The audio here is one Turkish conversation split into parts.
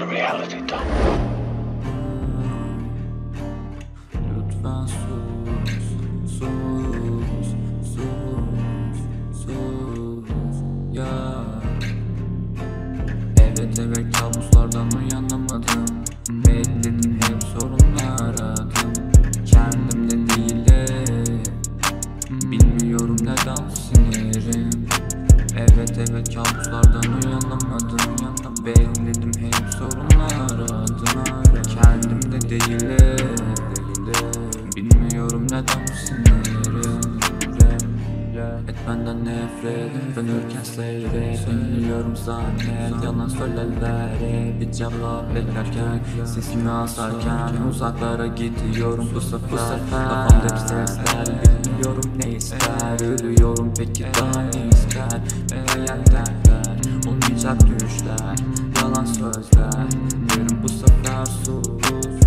to reality, Tom. Lütfen sus, ya. Evet kabuslardan uyanamadım. Bekledim hep sorunlar aradım. Kendimde değilim. Bilmiyorum neden sinirim. Evet kabuslardan uyanamadım. Bekledim hep sorunlar aradım. Kendimde değilim. Bilmiyorum neden sinirim. Et benden nefret, dönürken seyret. Biliyorum zannet, yalan söylerler. Bir cevap beklerken, sesimi asarken uzaklara gidiyorum bu sefer. Kafamda bir sesler, bilmiyorum ne ister. Ölüyorum peki daha ne ister? Hayal derler, olmayacak düşler, yalan sözler. Diyorum bu sefer sus.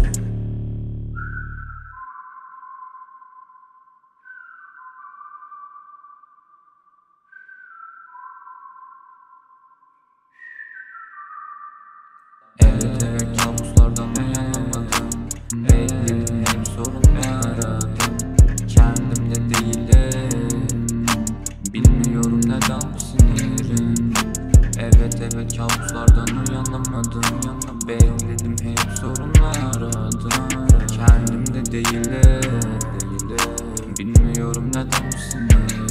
Evet kabuslardan uyanamadım. Bekledim hep sorunlar aradım. Kendimde değilim. Bilmiyorum neden bu sinirim. Evet kabuslardan uyanamadım. Bekledim hep sorunlar aradım. Kendimde değilim. Bilmiyorum neden bu sinirim.